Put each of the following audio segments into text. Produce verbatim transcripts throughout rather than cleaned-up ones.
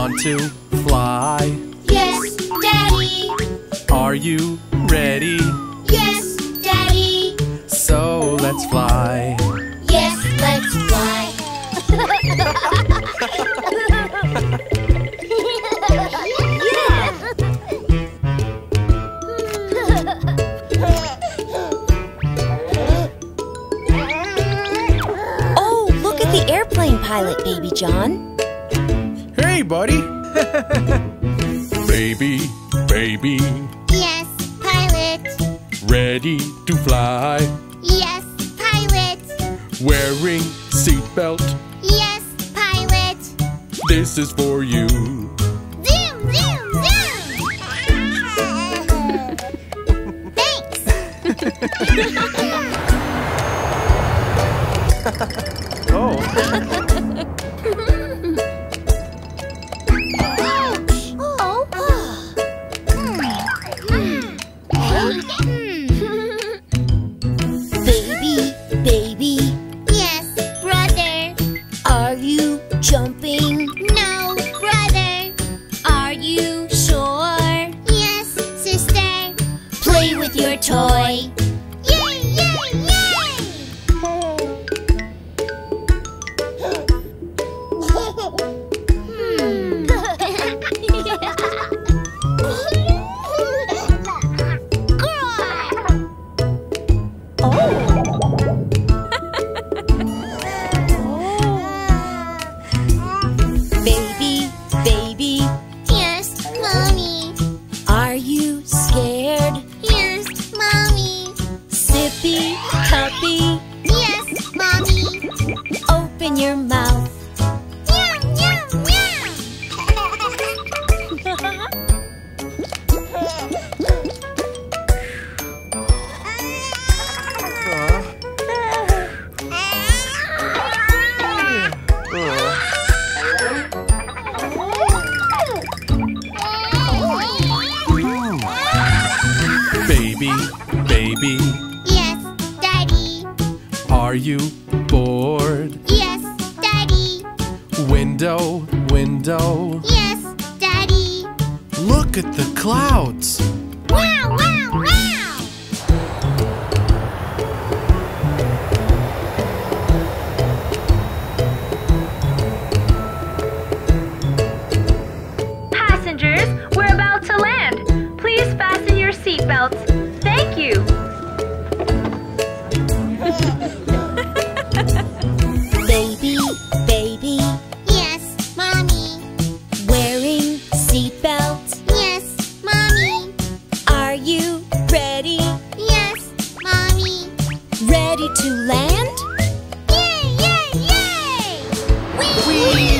want to fly? Yes, Daddy. Are you ready? Yes, Daddy. So let's fly. Yes, let's fly. Oh, look at the airplane pilot, Baby John. Hey, buddy. Baby, baby. Yes, pilot. Ready to fly. Yes, pilot. Wearing seatbelt. Yes, pilot. This is for you. Zoom, zoom, zoom. Thanks. Oh. Baby, baby. Yes, brother. Are you jumping? No, brother. Are you sure? Yes, sister. Play with your toy. Yay, yay, yay! Baby, baby. Yes, Mommy. Are you scared? Yes, Mommy. Sippy, cuppy. Yes, Mommy. Open your mouth. Meow, meow, meow. Baby, baby. Yes, Daddy. Are you bored? Yes, Daddy. Window, window. Yes, Daddy. Look at the clouds. Wow, wow, wow. Passengers, we're about to land. Please fasten your seatbelts. Thank you. Baby, baby. Yes, Mommy. Wearing seatbelt. Yes, Mommy. Are you ready? Yes, Mommy. Ready to land? Yay, yay, yay! Whee!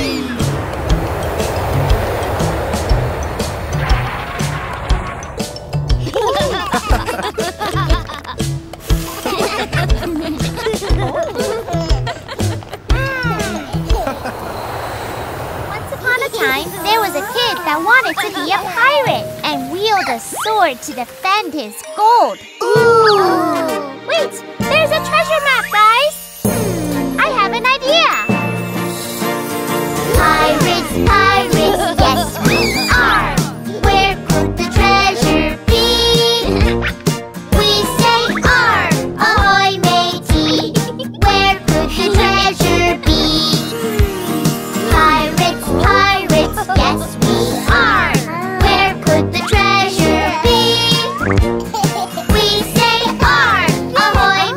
Once upon a time, there was a kid that wanted to be a pirate and wield a sword to defend his gold. Ooh! Wait, there's a treasure map, guys! I have an idea! Pirates, pirates, yes we are! Where could the treasure be? We say R, ahoy matey! Where could the treasure be? Pirates, pirates, yes we are! Where could the treasure be? We say R, ahoy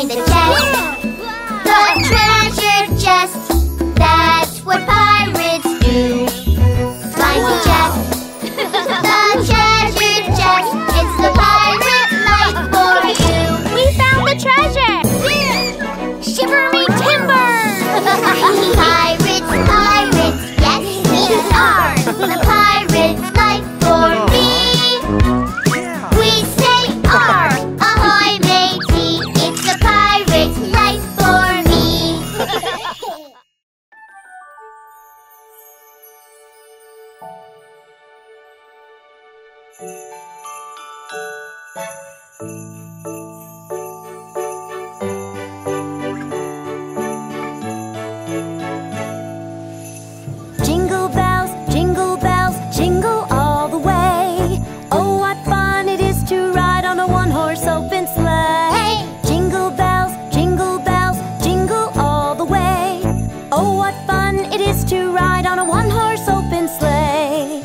find the chest. The treasure chest. That's what pirates do. Find the chest. The treasure chest. It's the pirate life for you. We found the treasure! Shiver me timbers! Pirates, pirates, yes we are. The pirate's life for me. We say R, ahoy matey. It's the pirate's life for me. Jingle bells, jingle bells, jingle all the way. Oh, what fun it is to ride on a one-horse open sleigh. Hey! Jingle bells, jingle bells, jingle all the way. Oh, what fun it is to ride on a one-horse open sleigh.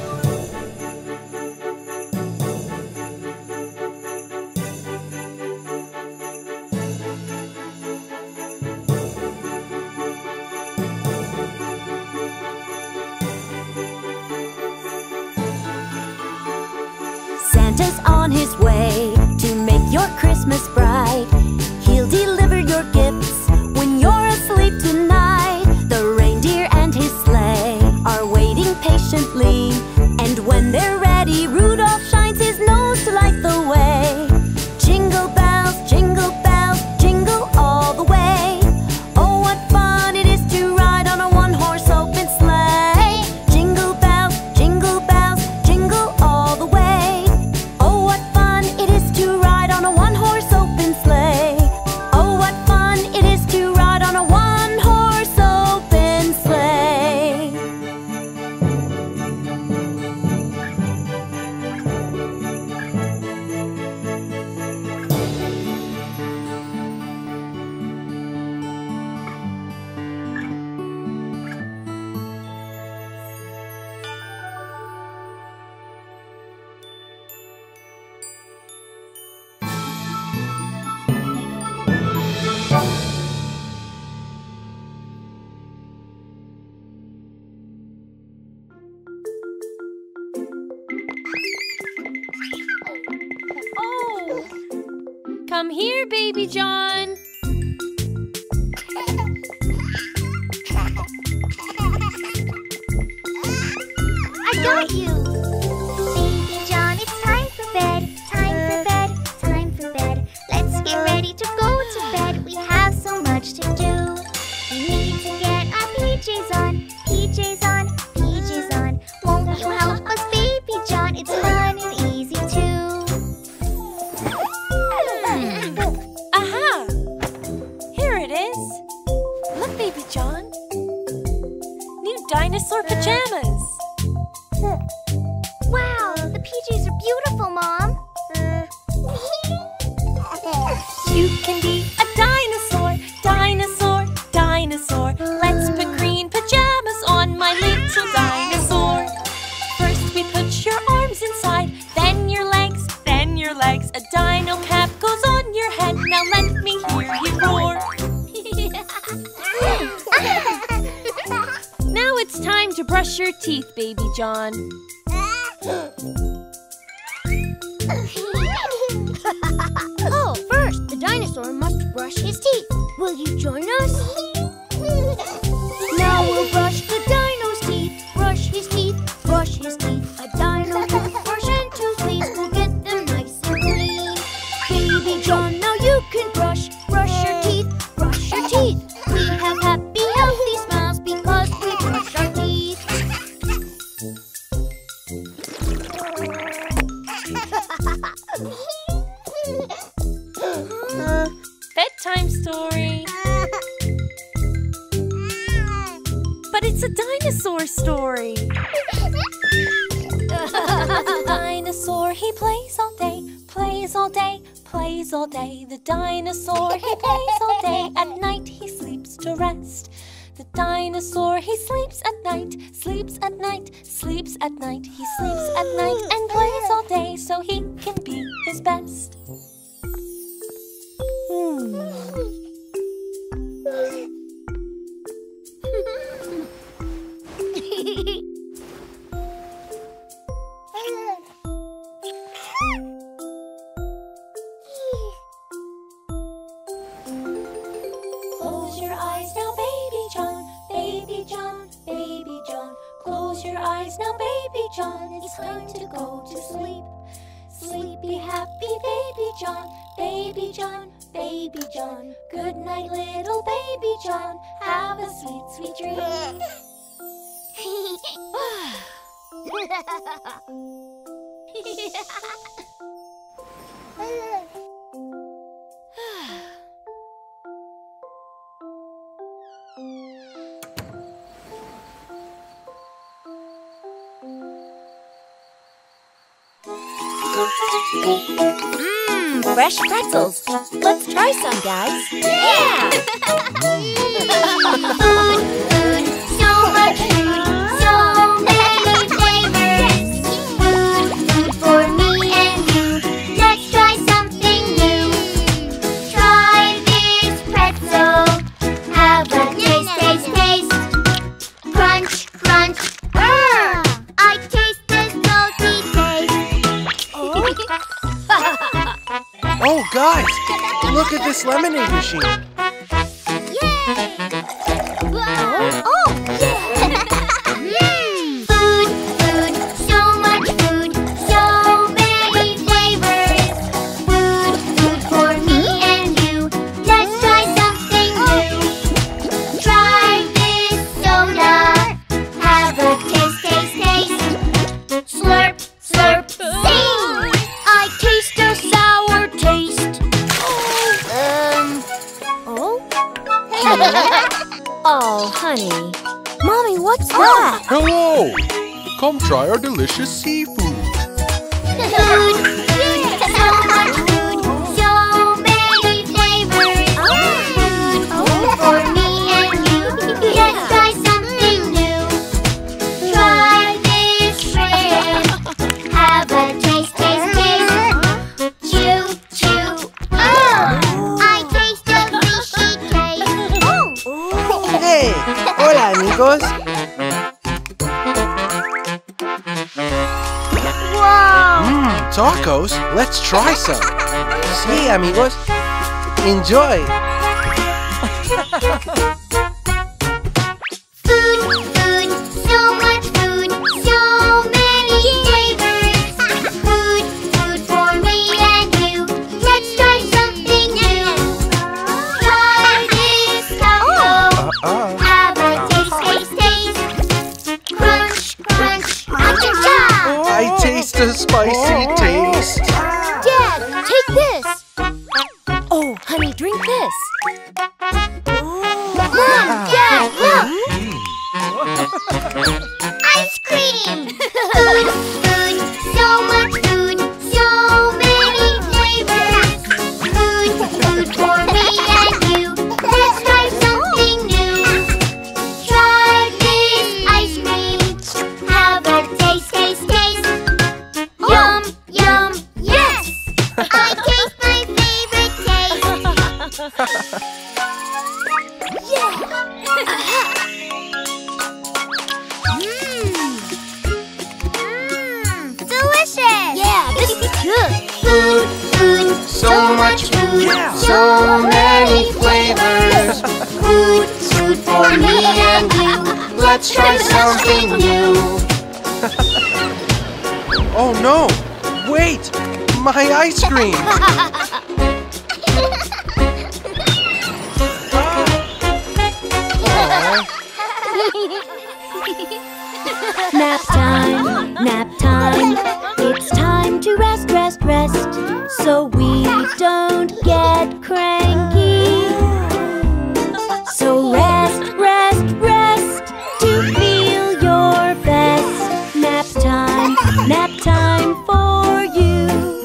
Santa's on his way to make your Christmas bright. He'll deliver your gifts when you're asleep tonight. The reindeer and his sleigh are waiting patiently, and when they're ready, Rudolph shines his nose to light the way. Jingle bells, jingle bells, jingle all the way. Oh, what fun it is to ride on a one-horse open sleigh. Jingle bells, jingle bells, jingle all the way. Oh, what fun it is to ride on a one-horse open sleigh. Oh, what fun it is to ride on a one-horse open sleigh. Oh! Come here, Baby John. I got you! Baby John, it's time for bed. Time for bed, time for bed. Let's get ready to go to bed. We have so much to do. We need to get our P Js on. P Js on, P Js on. Won't you help us, Baby John? It's fun and easy too. Aha! Here it is. Look, Baby John. New dinosaur pajamas. Wow, the P Js are beautiful, Mom. You can be a dinosaur, dinosaur, dinosaur. Let's put green pajamas on, my little dinosaur. First we put your arms inside, then your legs, then your legs. A dino cap goes on your head. Now let me hear you roar. Now it's time to brush your teeth, Baby John. Oh, first, the dinosaur must brush his teeth. Will you join us? Now we'll brush the dino's teeth. Brush his teeth, brush his teeth. A dino toothbrush and toothpaste will get them nice and clean. Baby John, now you can brush, brush your teeth, brush your teeth. We have happy, healthy smiles because we brush our teeth. Bedtime story. But it's a dinosaur story. The dinosaur, he plays all day, plays all day, plays all day. The dinosaur, he plays all day. At night, he sleeps to rest. The dinosaur, he sleeps at night, sleeps at night, sleeps at night. He sleeps at night and plays all day so he can be his best. Hmm. Close your eyes now, baby John, baby John, baby John. Close your eyes now, baby John. It's time to go to sleep. Sleepy, happy baby John, baby John, baby John. Good night, little baby John. Have a sweet, sweet dream. Mmm, fresh pretzels. Let's try some, guys. Yeah! Food, food, so much food, so many flavors. Food, food for me and you. Let's try something new. Try this pretzel. Have a taste, taste, taste. Crunch, crunch. Urgh! I taste the salty taste. Oh, guys, look at this lemonade machine. Oh, yeah! Food, food, so much food, so many flavors. Food, food for me and you. Let's try something new. Try this soda. Have a taste, taste, taste. Slurp, slurp, sing. I taste a sour taste. Um. Oh? Oh, honey. Mommy, what's that? Hello! Come try our delicious seafood. Food, food, so much food, so many flavors. Food, food for me and you. Let's try something new. Try this shrimp. Have a taste, taste, taste. Chew, chew. Oh, I taste a fishy taste. Hey, hola amigos. Wow. Mmm, tacos. Let's try some. Sí, amigos. Enjoy. Food, food, so much food, so many flavors. Food, food for me and you. Let's try something new. Try this taco. Uh-uh. Have a taste, taste, taste. Crunch, crunch, cha-cha-cha. I taste a spicy taste. Dad, take this. Oh, honey, drink this. Mom, Dad, look. Ice cream. Food, food, so much food, so many flavors. Food, food for me and you. Let's try something new. Try this ice cream. Have a taste, taste, taste. Yum, yum, yes. I taste my favorite taste. Yeah. Mmm. Mmm. Delicious. Yeah, this is good. Food, food, so much food, Yeah. so many flavors. Food, food for me and you. Let's try something new. Oh no! Wait! My ice cream! Nap time, nap time. It's time to rest, rest, rest. So we don't get cranky. So rest, rest, rest to feel your best. Nap time, nap time for you.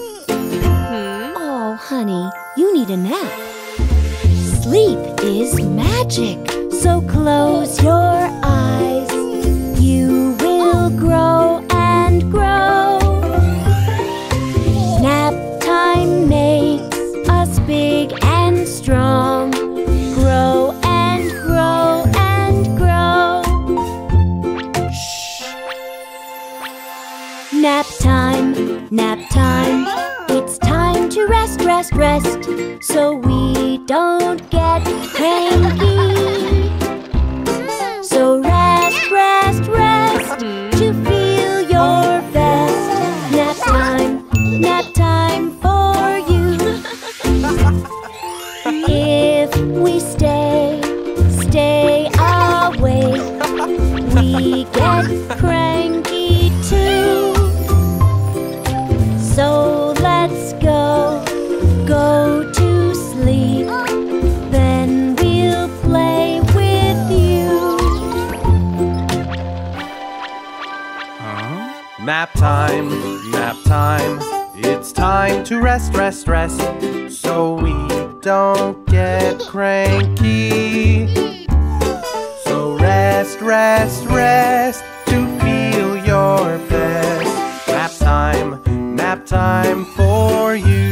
Oh, honey, you need a nap. Sleep is magic, so close your eyes. You will grow and grow. Nap time makes us big and strong. rest, so we don't get cranky. So rest, rest, rest, to feel your best. Nap time, nap time for you. If we stay, stay awake, we get cranky too. So let's go, go to sleep, then we'll play with you. Nap time, nap time. It's time to rest, rest, rest, so we don't get cranky. So rest, rest, rest, to feel your best. Nap time, nap time for you.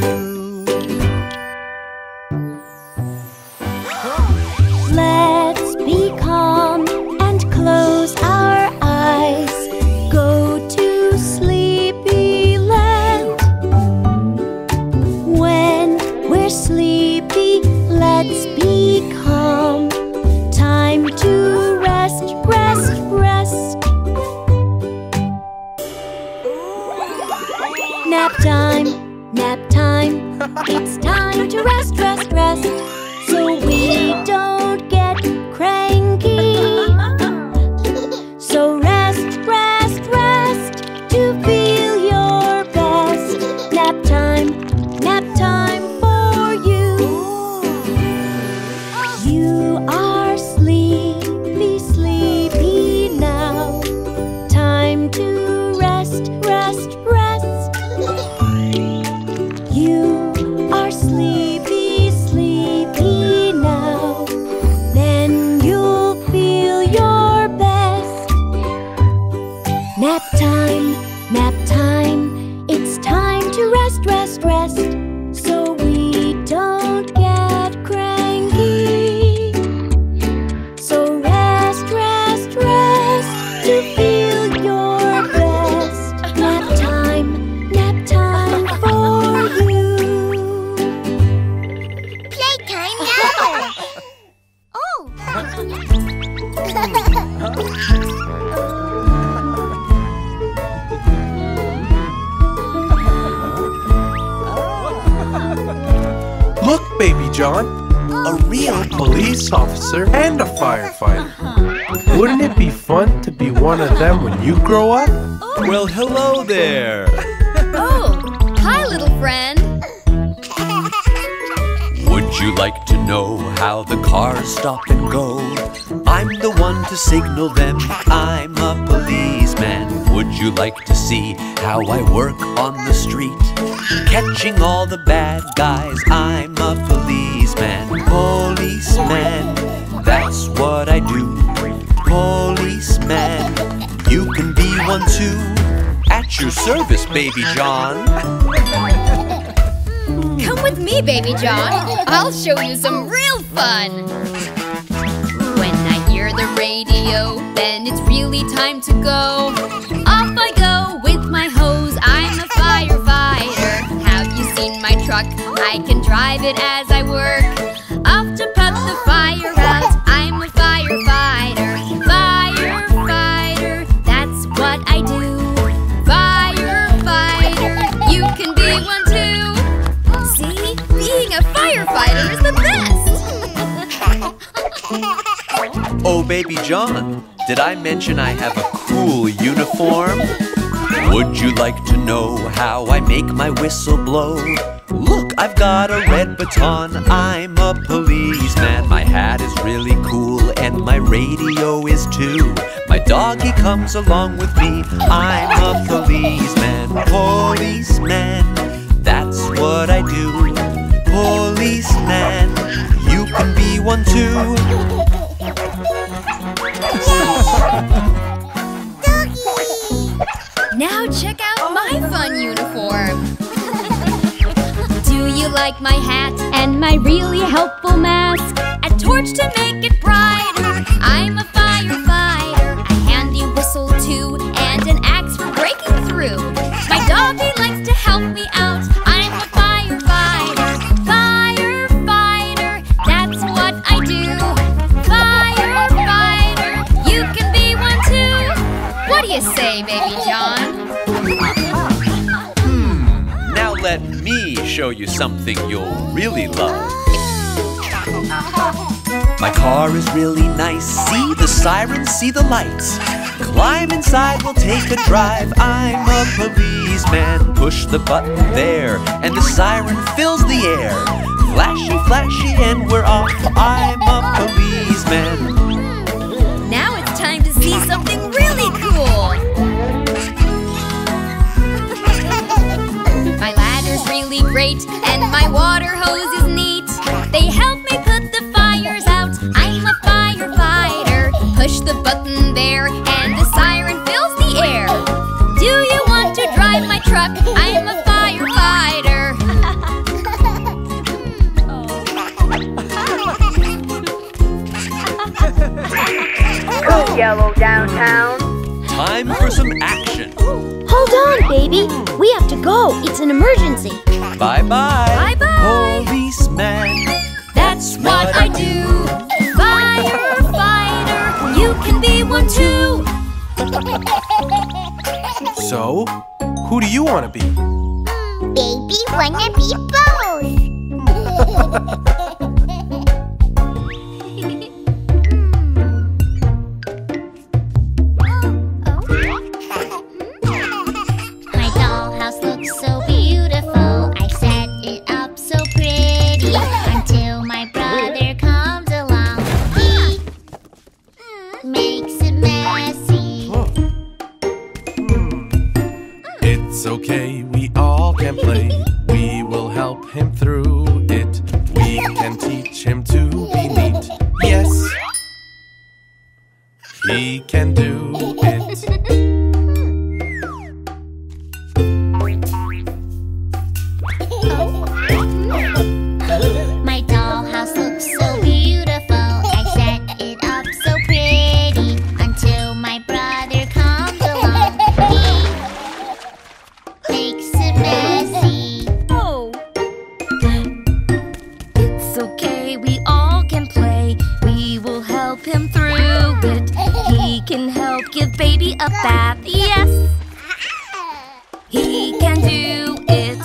Let's be calm and close our eyes. Go to sleepy land. When we're sleepy, let's be calm. Time to rest, rest, rest. Nap time, nap time. It's time to rest, rest, rest, so we don't get cranky. So rest, rest, rest, to feel your best. Nap time, nap time for you. You are sleepy, sleepy now. Time to rest, rest, rest. You are sleepy, sleepy now. Then you'll feel your best. Nap time, nap time. It's time to rest, rest, rest, so we don't get cranky. So rest, rest, rest, to feel your best. Nap time, nap time for you. Playtime now! Oh! Look, Baby John, a real police officer and a firefighter. Wouldn't it be fun to be one of them when you grow up? Well, hello there. Oh, hi, little friend. Would you like to know how the cars stop and go? I'm the one to signal them. I'm a policeman. Would you like to see how I work on the street? Catching all the bad guys. I'm a policeman. Policeman, that's what I do. Policeman, you can be one too. At your service, Baby John. Come with me, Baby John. I'll show you some real fun. When I hear the radio, then it's really time to go. Off I go with my hose. I'm a firefighter. Have you seen my truck? I can drive it as I work. Off to put the fire out. I'm a firefighter. Firefighter, that's what I do. Firefighter, you can be one too. See, being a firefighter is the best. Oh, Baby John, did I mention I have a cool uniform? Would you like to know how I make my whistle blow? Look, I've got a red baton. I'm a policeman. My hat is really cool and my radio is too. My doggy comes along with me. I'm a policeman. Policeman, that's what I do. Policeman, you can be one too. Now check out my fun uniform. Do you like my hat and my really helpful mask? A torch to make it brighter. I'm a firefighter. A handy whistle too, and an axe for breaking through. My doggy likes to help me out. I'm a firefighter. show you something you'll really love. My car is really nice. See the sirens, see the lights. Climb inside, we'll take a drive. I'm a policeman. Push the button there, and the siren fills the air. Flashy, flashy, and we're off. I'm a policeman. Now it's time to see something really cool. My ladder's really great, and my water hose is neat. They help me put the fires out. I'm a firefighter. Push the button there, and the siren fills the air. Do you want to drive my truck? I'm a firefighter. Go yellow downtown. Time for some action. Hold on, baby. We have to go. It's an emergency. Bye-bye. Bye-bye. Policeman. That's what I do. Firefighter, you can be one too. So, who do you want to be? Baby wanna be both. My dollhouse looks so beautiful. I set it up so pretty until my brother comes along. He makes it messy. It's okay, we all can play. We will help him through it. We can teach him to be neat. Yes, he can do it. My dollhouse looks so beautiful. I set it up so pretty until my brother comes along. He makes it messy. Oh. It's okay, we all can play. We will help him through it. He can help give baby a bath. Yes, he can do it.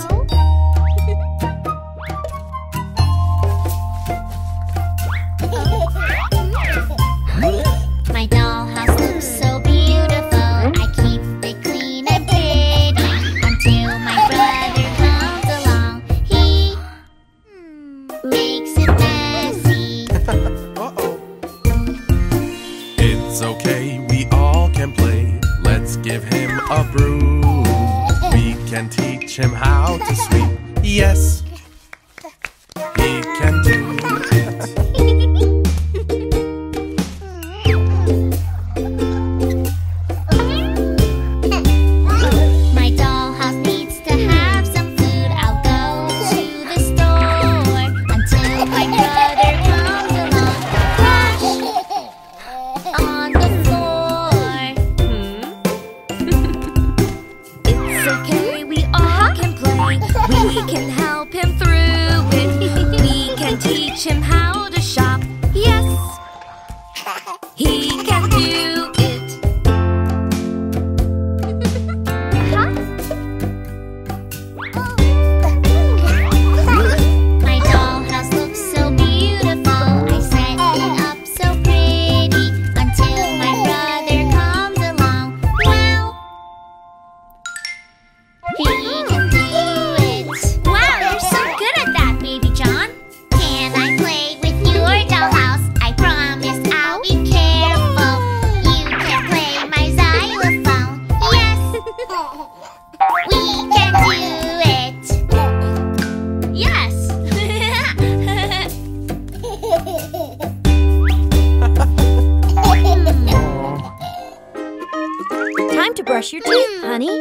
My dollhouse looks so beautiful. I keep it clean and pretty until my brother comes along. He makes it messy. Uh-oh. It's okay, we all can play. Let's give him a broom. We can teach him how to sweep. Yes, he can do it. My dollhouse needs to have some food. I'll go to the store until my brother comes along. Crash on the floor. It's okay, we all can play. We can help him through it. We can teach him how to shop. Yes, he can do it. My dollhouse looks so beautiful. I set it up so pretty until my brother comes along. Wow, he can do it. Wow, you're so good at that, baby John. Can I play with your dollhouse? I promise I'll be careful. You can play my xylophone. Yes, we can do it. Yes. Time to brush your teeth, honey.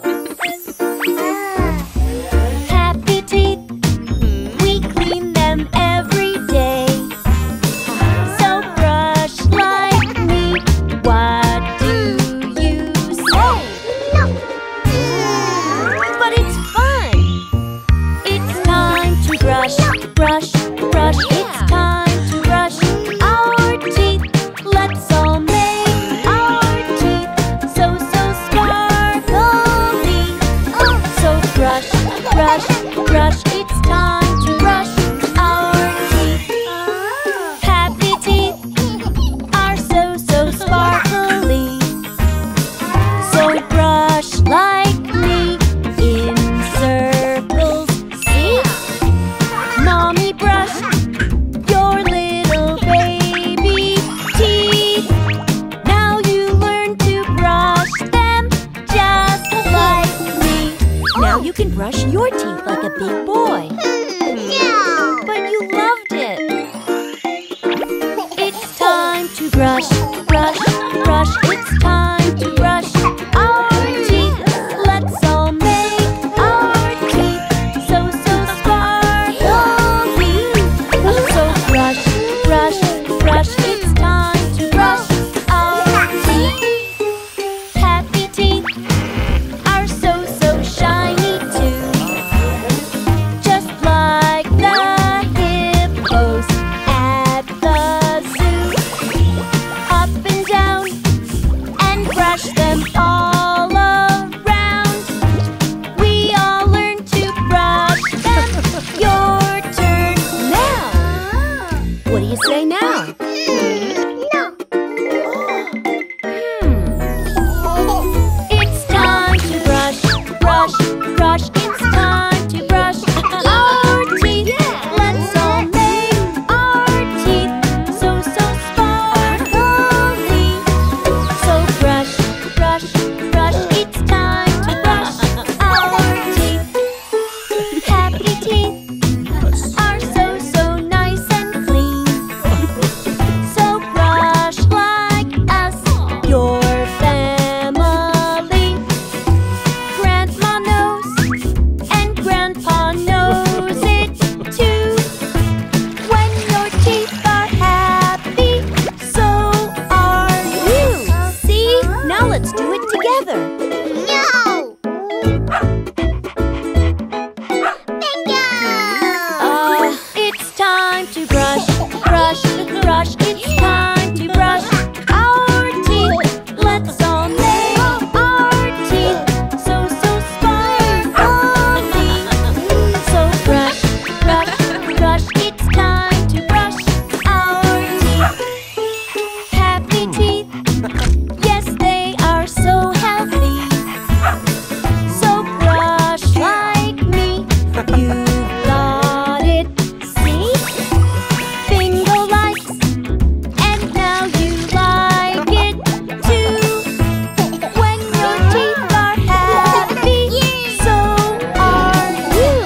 Happy teeth, we clean them every day. So brush like me. What do you say? But it's fun. It's time to brush, brush, brush. It's time to brush our teeth. Let's all make our teeth so, so sparkle brush, brush, brush. It's time to brush our teeth. Let's all make our teeth so, so sparkly. So brush, brush, brush. It's time to brush our teeth. Happy teeth are so, so shiny too. Just like the hippos at the zoo. Up and down and brush them all around. We all learn to brush them. Your turn now. What do you say now? No. It's time to brush, brush, brush. It's time to brush our teeth. Let's all make our teeth so, so sparkly. So brush, brush, brush. It's time to brush our teeth. Happy teeth are so, so nice and clean. So brush like us, your family. Grandma knows and Grandpa knows it too. When your teeth are happy, so are you. See? Now let's do it together. No. Bingo. Uh, it's time to brush, brush, brush. It's time to brush our teeth. Let's all make our teeth so, so sparkly. So brush, brush, brush. It's time to brush our teeth. Happy teeth, yes, they are so healthy. So brush like me. You've got it, see? Bingo likes, and now you like it too. When your teeth are happy, so are you.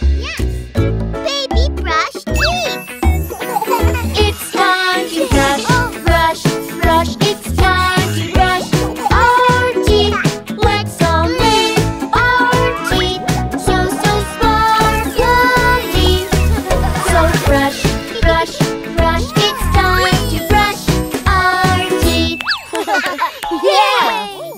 Baby brush teeth. It's time to brush, brush, brush. It's time to brush our teeth. Let's all make our teeth so, so sparkly. So brush, brush, brush. It's time to brush our teeth. Yeah!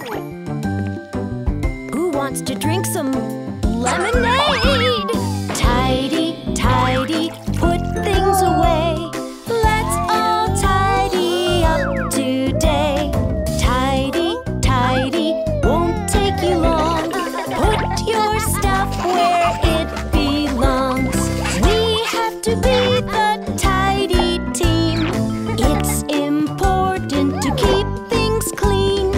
Who wants to drink some lemonade? Tidy, tidy, put things away. Let's all tidy up today. Tidy, tidy, won't take you long. Put your stuff where it belongs. We have to be the tidy team. It's important to keep things clean.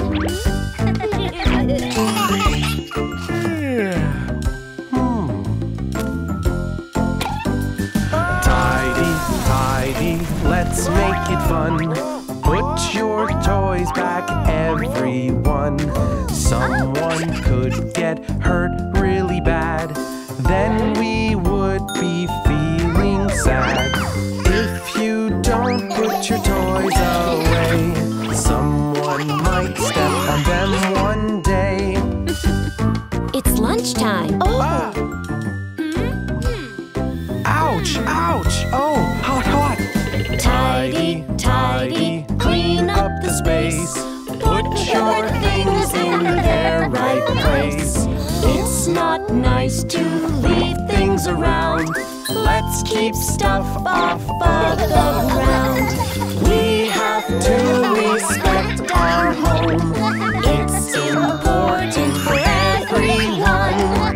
Tidy, tidy, let's make it fun. Put your toys back, everyone. Someone could get hurt really bad. Then we would be feeling sad. If you don't put your toys away, someone might step on them one day. It's lunchtime. Ah! Ouch, ouch, oh, hot, hot. Tidy, tidy, clean up the space. Put your things in their right place. It's not nice to leave things around. Let's keep stuff off of the ground. We have to respect our home. It's important for everyone.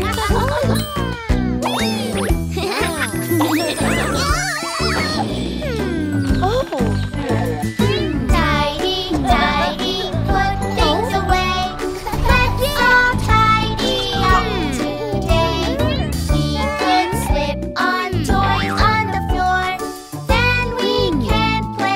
Tidy, tidy, put things away. Let's all tidy up today. We could slip on toys on the floor. Then we can play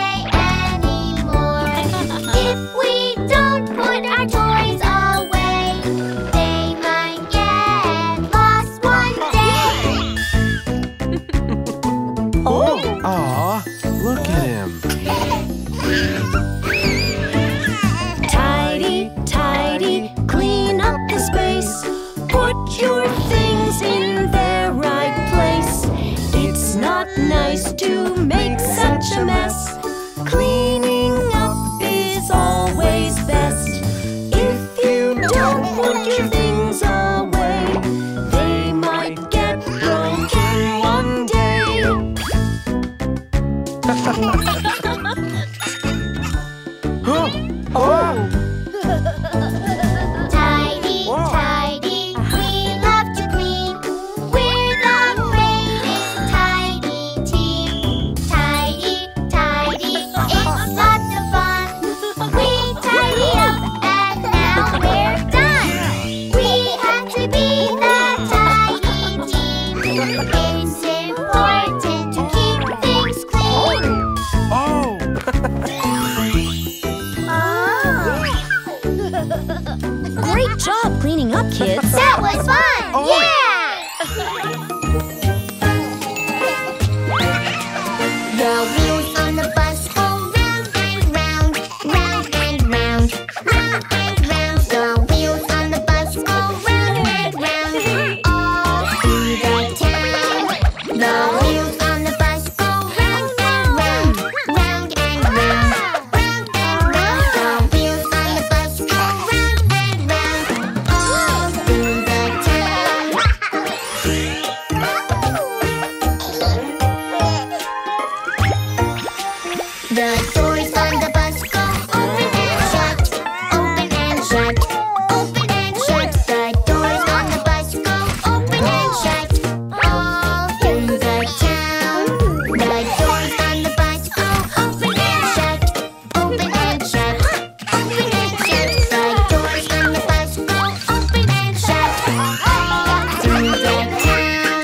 cleaning up, kids. That was fun! Oh. Yeah! The wheels on the bus go round and round, round and round, round and round. The wheels on the bus go round and round, all through the town. The wheels on the bus go round and round, round and round, round and round. The wheels on the bus go round and round, all through the town. The doors on the bus go open and shut, open and shut, open and shut. The doors on the bus go open and shut, all through the town. The doors on the bus go open and shut, open and shut, open and shut. The doors on the bus go open and shut, all through the town.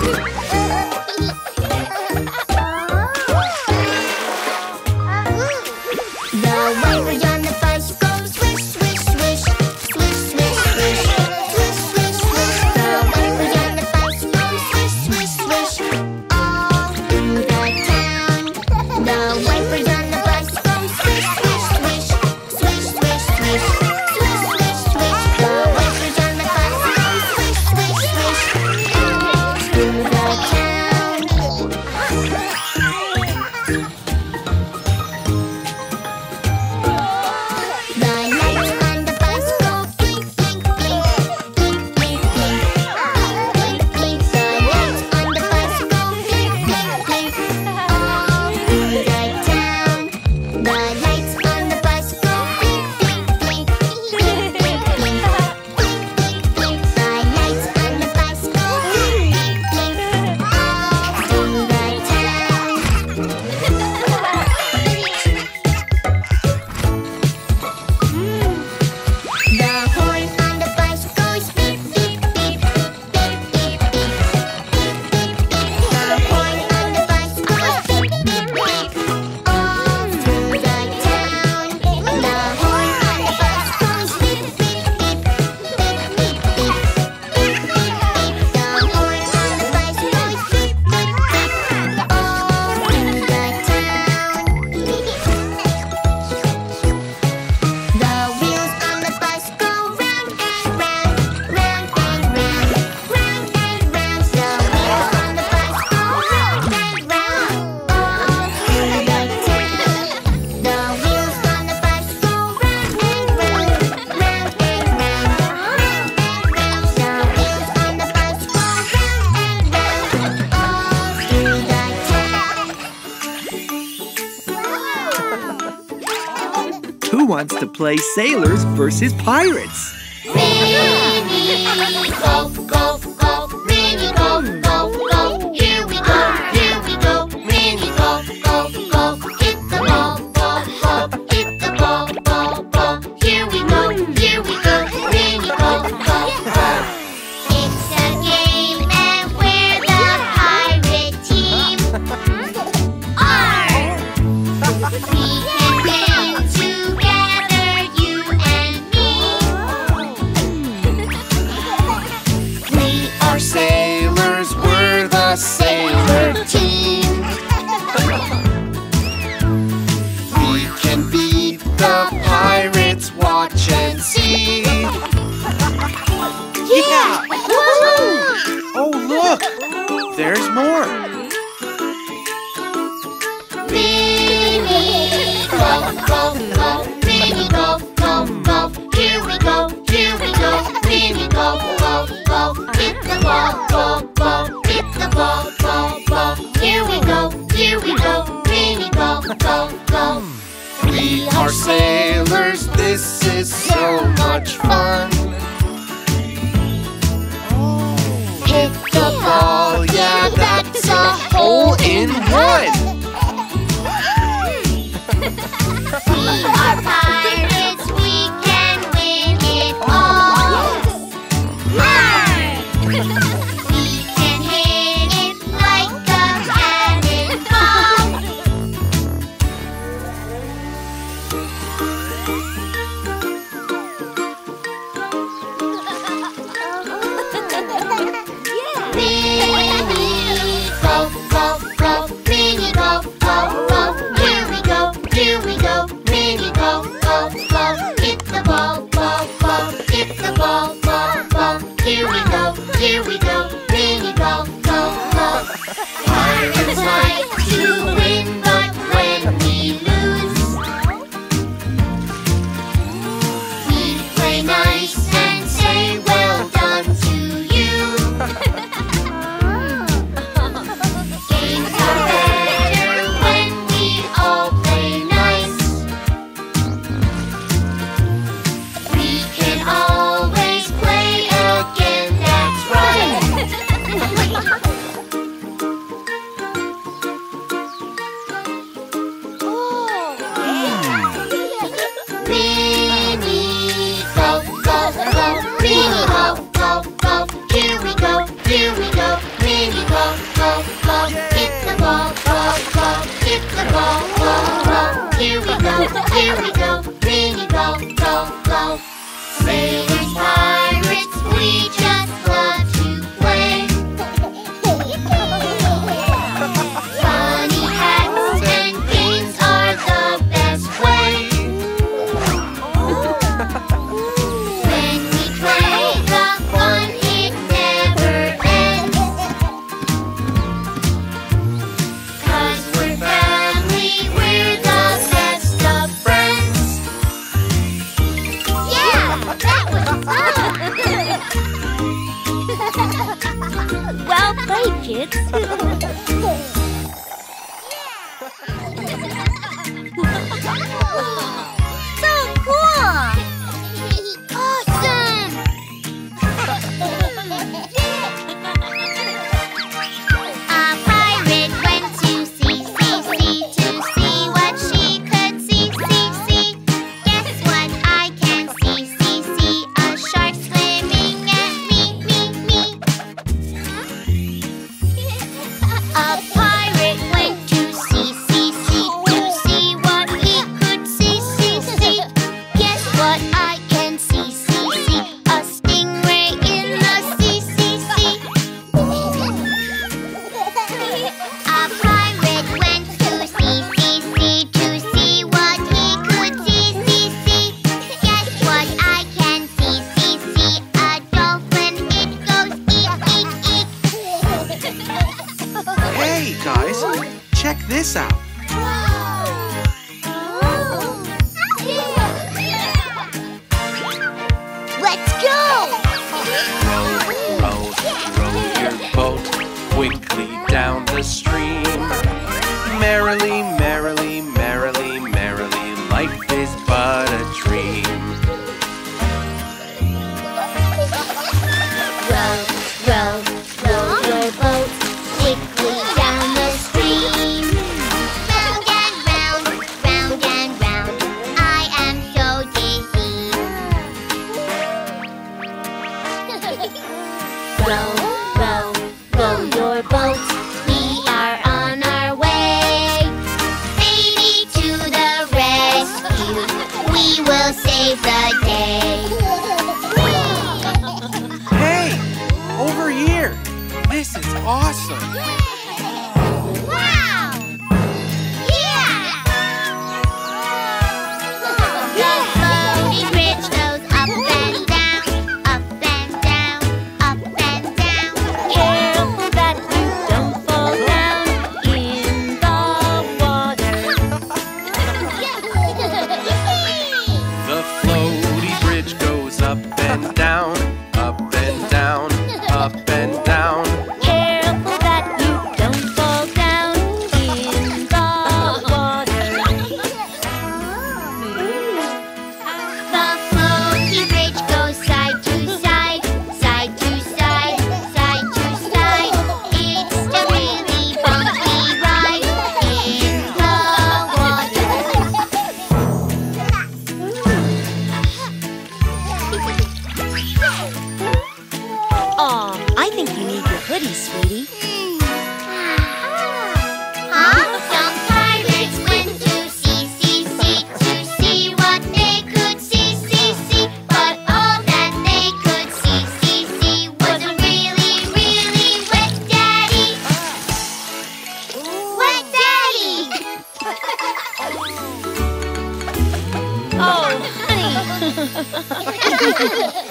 The wipers on the bus go swish, swish, swish, swish, swish, swish, swish, swish, swish. The wipers on the bus go swish, swish, swish, all through the town. The wipers on the bus go swish, swish, swish, swish, swish, swish, swish, swish, swish. The wipers on the bus go swish, swish, swish, all through the town. The lights on the bus go blink, blink, blink, blink, blink, blink, blink, blink. The lights on the bus go blink, blink, blink, all through the town. The lights on the bus go blink, blink, blink, blink, blink, blink, blink, blink, blink. The lights on the bus go blink, blink, blink, all through the town. The horn on the bus goes beep, beep, beep, beep, beep, beep, beep, beep, beep. The horn on the bus goes beep, beep, beep, all through the town. The horn on the bus goes beep, beep, beep, beep, beep, beep, beep, beep, beep, beep. The horn on the bus goes beep, beep, beep, all through the town. The wheels on the bus go round and round, round and round, round and round. The wheels on the bus go round and round, all through the town. The wheels on the bus go round and round, round and round, round and round. The wheels on the bus go round and round, all through the town. Who wants to play sailors versus pirates? Minnie, go, go, go, Minnie, go, go, go. Here we go, here we go. Minnie, go, go, go. Hit the ball, ball, ball. Hit the ball, ball, ball. Here we go, here we go. Minnie, go, go, go. It's a game and we're the pirate team. Arr! We can win together, you and me. We are sailors, we're the sailor team. We can beat the pirates, watch and see. Yeah! Woohoo! Oh, look! There's more. Minnie, go, go, go. Minnie, go, go, go. Here we go, here we go. Minnie, go, go, go. Hit the ball, ball, ball. Hit the ball, ball, ball. Here we go, here we go. Minnie, go, go, go. We are sailors, this is so much fun. Hit the ball, yeah, that's a hole in one. We are pirates, we can win it all. Arr! We can hit it like a cannonball. Rinny, go, go, go. Rinny, go, go, go. Here we go, here we go. Rinny, go, go, go. Hit the ball, ball, ball. Hit the ball, ball, ball. Here we go, here we go. Rinny, go, go, go. Sailors, pirates, we just love to play. Funny hats and pins are the best way. When we play, the fun, it never ends. 'Cause we're family, we're the best of friends. Yeah, that was fun! Well played, kids. So cool! Awesome! A pirate went to sea, sea, sea to see what she could see, see, see. Guess what I can see, see, see. A shark swimming at me, me, me. A pirate went to sea, sea, sea to see what he could see, see, see. Guess what I can see, see, see. A stingray in the sea, sea, sea. A pirate went to sea, sea, sea to see what he could see, see, see. Guess what I can see, see, see. A dolphin, it goes eek, eek, eek. Hey, guys, check this out. Let's go! Row, row your boat quickly down the stream. Merrily, merrily, merrily, merrily, life is but a dream. Row, row, row your boat quickly down the stream. Round and round, round and round, I am so dizzy. Row, row, row your boat, we are on our way. Baby, to the rescue, we will save the day. Hey, over here. This is awesome. Wow! Yeah! The floating bridge goes up and down, up and down, up and down. Careful that you don't fall down in the water. The floaty bridge goes up and down, up and down, up and down. Careful that you don't fall down in the water. The floaty bridge goes side to side, side to side, side to side. It's a really bumpy ride in the water. Aw, I think you need your hoodie, sweetie. Huh? Some pirates went to sea, sea, sea to see what they could see, see, see. But all that they could see, see, see was a really, really wet daddy. Wet daddy! Oh, honey.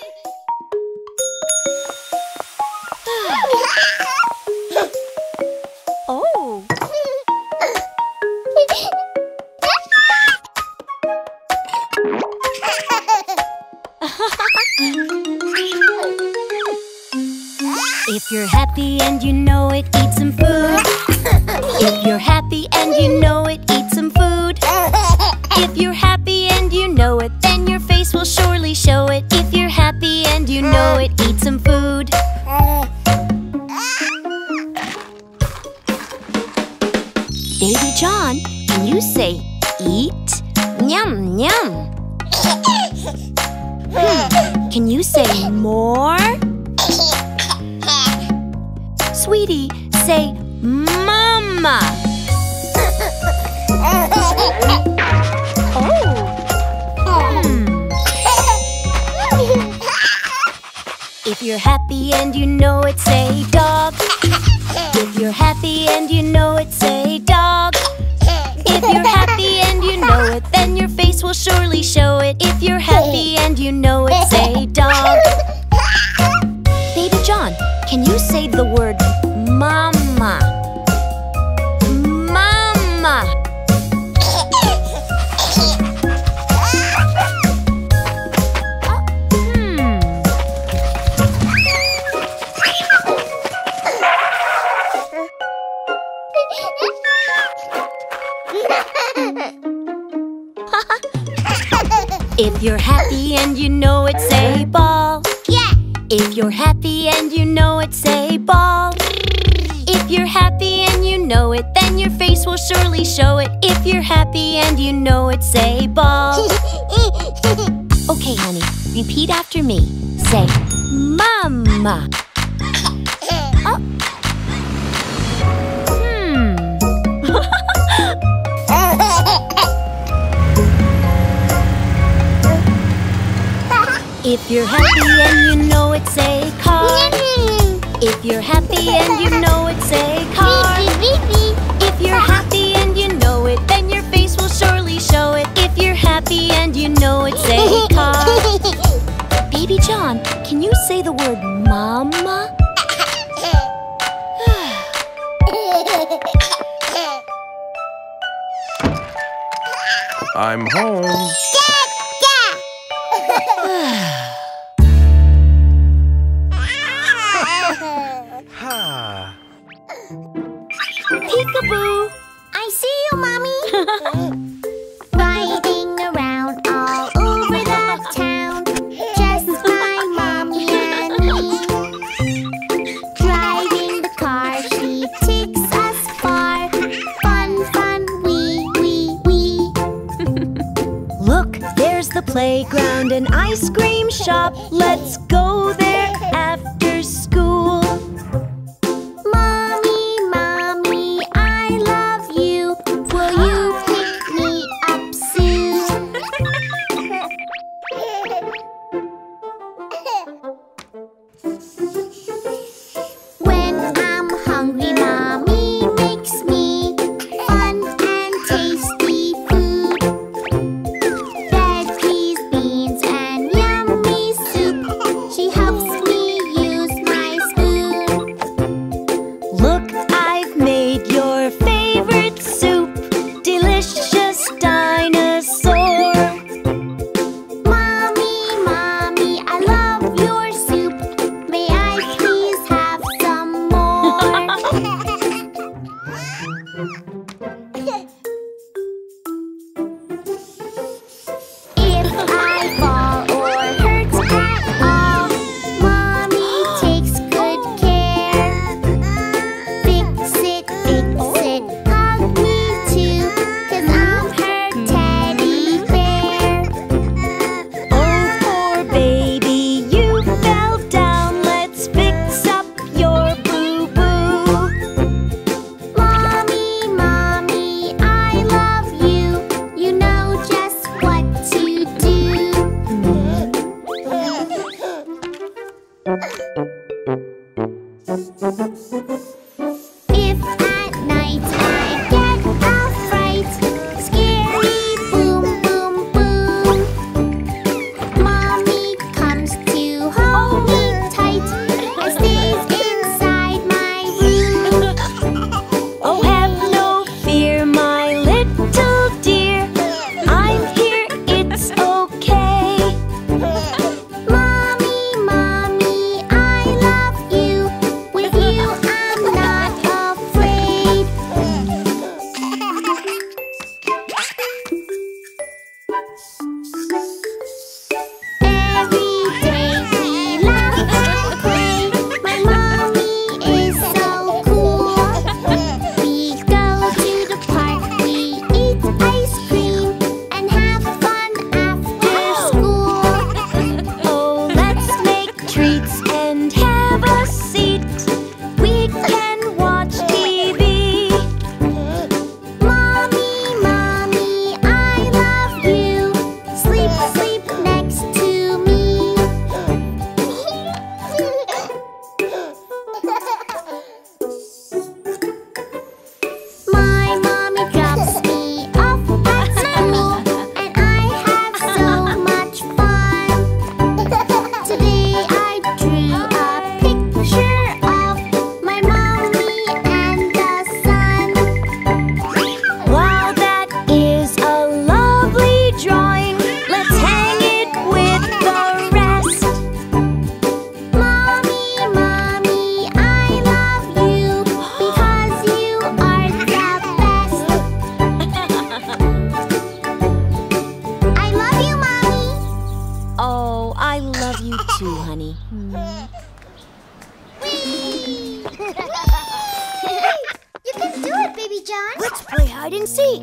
Oh. If you're happy and you know it, eat some food. If you're happy and you know it, eat some food. If you're happy and you know it, then your face will surely show it. If you're happy and you know it, eat some food. Baby John, can you say eat? Yum, yum. Hmm. Can you say more? Sweetie, say mama. Oh. Hmm. If you're happy and you know it, say dog. If you're happy and you know it, say dog. If you're happy and you know it, then your face will surely show it. If you're happy and you know it, say dog. Baby John, can you say the word mama? Mama. Hmm. If you're happy and you know it, say ball. Yeah. If you're happy and you know it, say ball. If you're happy and you know it, then your face will surely show it. If you're happy and you know it, say ball. Okay, honey, repeat after me. Say mama. Oh. Hmm. If you're happy and you know it, say car. If you're happy and you know it, say car. If you're happy and you know it, then your face will surely show it. If you're happy and you know it, say car. Baby John, can you say the word mama? I'm home. Peekaboo! I see you, Mommy. Riding around all over the town, just my mommy and me. Driving the car, she takes us far. Fun, fun, wee, wee, wee. Look, there's the playground and ice cream shop. Let's go there after school. Mommy, Mommy, I love you. Will you pick me up soon? When I'm hungry, Mommy makes me fun and tasty food. Veggies, beans, and yummy soup. She helps me use my honey. Whee! You can do it, Baby John. Let's play hide and seek.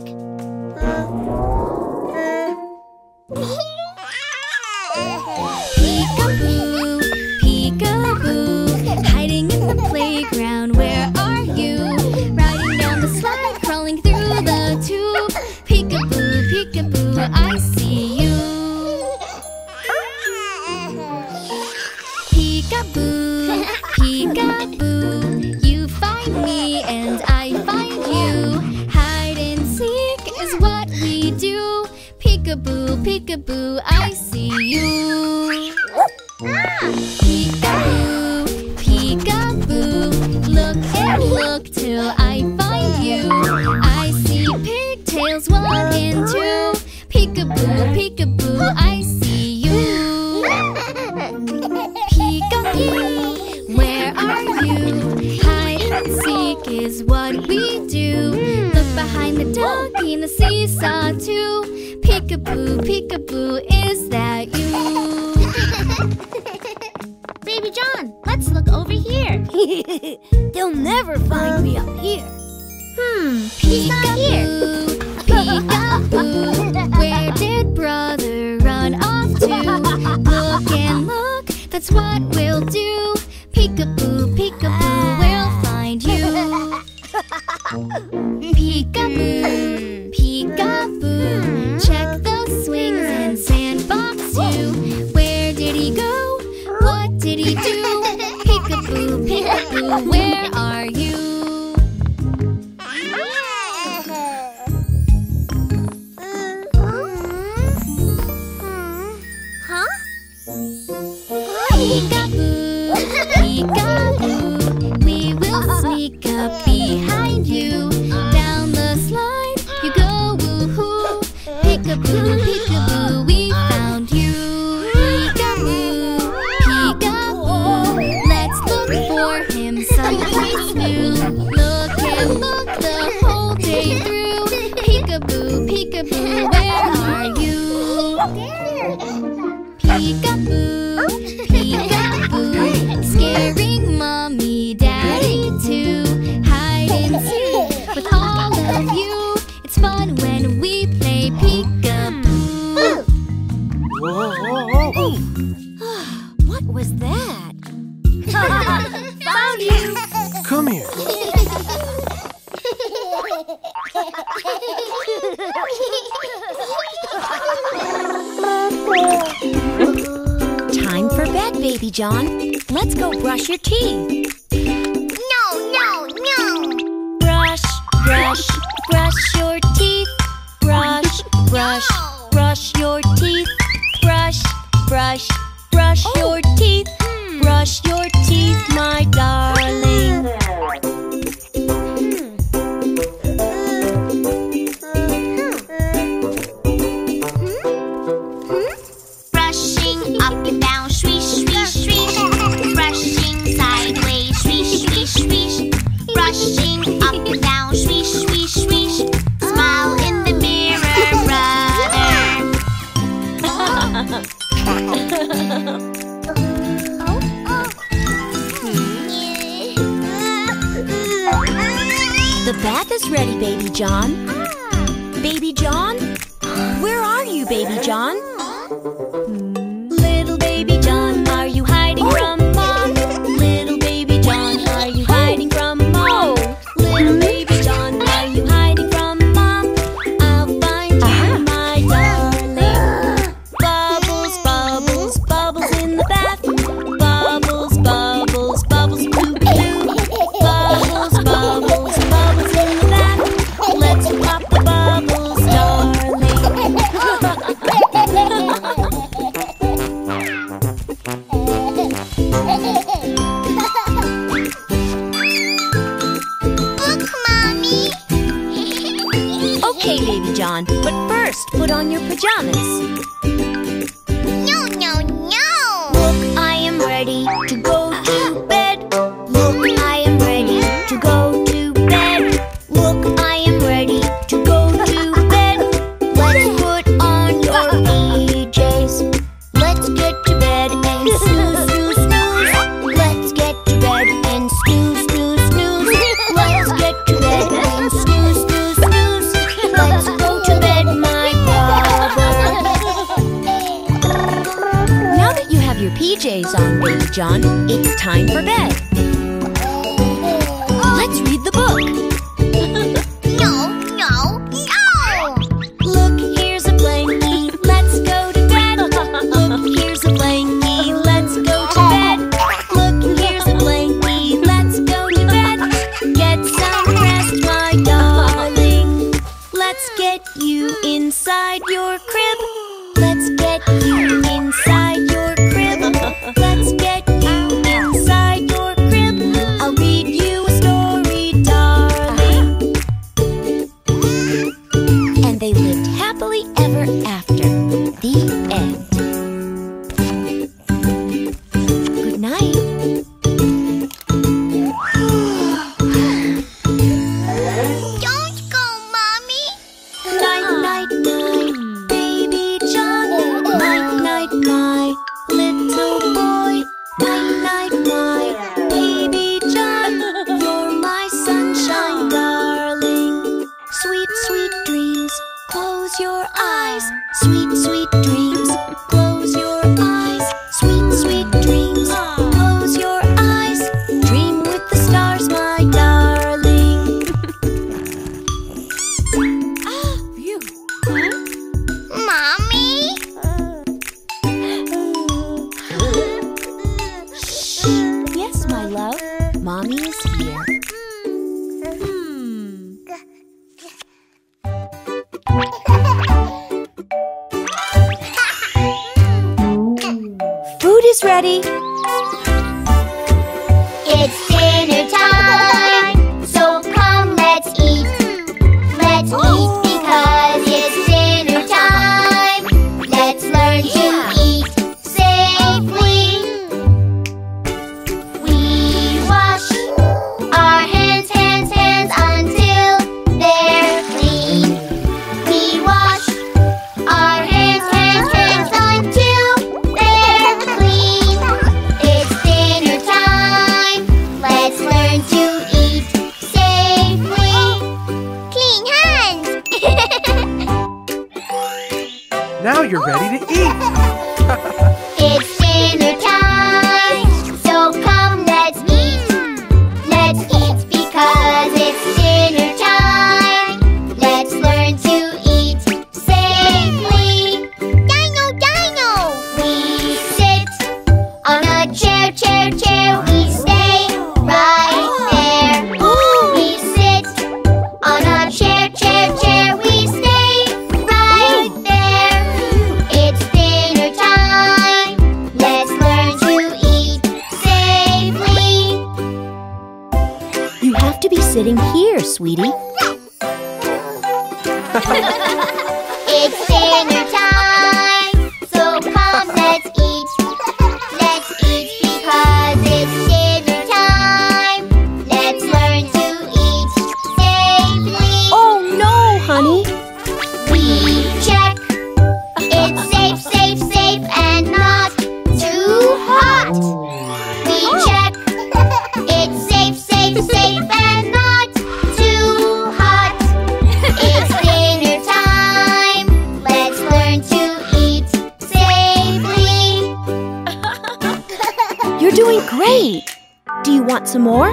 Peekaboo, peekaboo, hiding in the playground, where are you? Riding down the slide, crawling through the tube. Peekaboo, peekaboo, I see you. Peekaboo, peekaboo, you find me and I find you. Hide and seek is what we do. Peekaboo, peekaboo, I see you. Peekaboo, peekaboo, look and look till I find you. I see pigtails, one and two. Peekaboo, peekaboo, I see you. Peekaboo, where are you? Hide and seek is what we do. Look behind the duck in the seesaw too. Peekaboo, peekaboo, is that you? Baby John, let's look over here. They'll never find me up here. Hmm, he's not here. Peekaboo, where did brother run off to? Look and look, that's what we'll do. Peekaboo, peekaboo, we'll find you. Peekaboo, peekaboo, check those swings and sandbox too. Where did he go? What did he do? Peekaboo, peekaboo, where are you? Peekaboo, peekaboo, we will sneak up behind you. Down the slide you go, woohoo. Peekaboo, peekaboo, we found you. Peekaboo, peekaboo, let's look for him someplace new. Look and look the whole day through. Peekaboo, peekaboo, where are you? Peekaboo, peekaboo, scaring mommy, daddy too. Hide and seek with all of you. It's fun when we play peekaboo. Whoa, whoa, whoa. What was that? Found you. Come here. Time for bed, Baby John. Let's go brush your teeth. No, no, no. Brush, brush, brush your teeth. Brush, brush, brush your teeth. Brush, brush, brush your teeth. Brush your teeth, my darling. Brushing up and down, swish, swish, swish. Brushing sideways, swish, swish, swish. Brushing up and down, swish, swish, swish. Smile in the mirror, brother. The bath is ready, Baby John. Baby John? Where are you, Baby John? Little Baby John, are you hiding from Mom? Little Baby John, are you hiding from Mom? Little Baby John, are you hiding from Mom? I'll find you, my darling. Bubbles, bubbles, bubbles in the bath. Bubbles, bubbles, bubbles, blue, blue. Bubbles, bubbles, bubbles in the bath. Let's pop the bubbles, darling. Look, Mommy. Okay, Baby John, but first put on your pajamas. No, no, no. Look, I am ready to go to bed. Look, I am ready to go to bed. Look, I am ready to go to bed. Let's put on your P Js. Let's get to bed and snooze, snooze, J's on, Baby John. It's time for bed. Let's read the book. No, no, no! Look, here's a blankie. Let's go to bed. Look, here's a blankie. Let's go to bed. Look, here's a blankie. Let's go to bed. Get some rest, my darling. Let's get you inside your crib. Let's get you inside your crib. Let's get you inside your crib. I'll read you a story, darling. And they lived happily ever after. The end. Good night. Don't go, Mommy! Night, night, night, Baby John. Night, night, night, little boy. Night, night, night, Baby John. You're my sunshine, darling. Sweet, sweet dreams, close your eyes. Sweet, sweet dreams, close your eyes. Sweet, sweet dreams, close your eyes. Dream with the stars, my darling. Ah, phew. Mommy? Shh. Yes, my love. Mommy is here. Food is ready. It's dinner time, so come let's eat. Let's eat because it's dinner time. Let's learn to eat safely. We wash our hands, hands, hands until they're clean. We wash our hands, hands, hands until they're clean. It's dinner time. Let's learn to eat safely. Clean hands. Now you're ready to eat. It's dinner time, so come let's eat. Let's eat because it's dinner time. Let's learn to eat safely. Dino, dino! We sit on a chair, chair, chair. We stay right there. We sit on a chair, chair, chair. We stay right there. It's dinner time. Let's learn to eat safely. You have to be sitting here, sweetie. It's dinner time, so come let's eat. Let's eat because it's dinner time. Let's learn to eat safely. Oh no, honey. We check it's safe, safe, safe and not too hot. We check it's safe, safe, safe and not too hot. It's dinner time. Let's learn to eat safely. You're doing great. Do you want some more?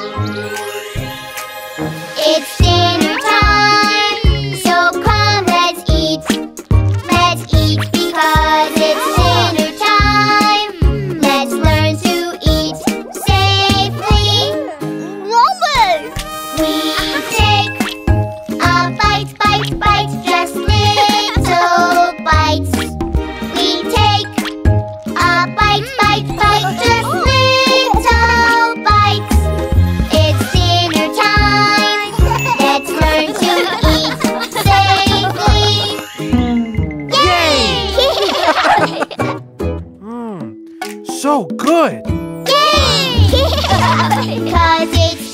It's dinner time, so come let's eat. Let's eat because it's dinner time. Let's learn to eat safely. Robert! We take a bite, bite, bite, just little bites. We take a bite, bite, bite, just little bites. It's dinner time. Let's learn to eat safely. Yay! Mmm, so good. Yay! Cause it's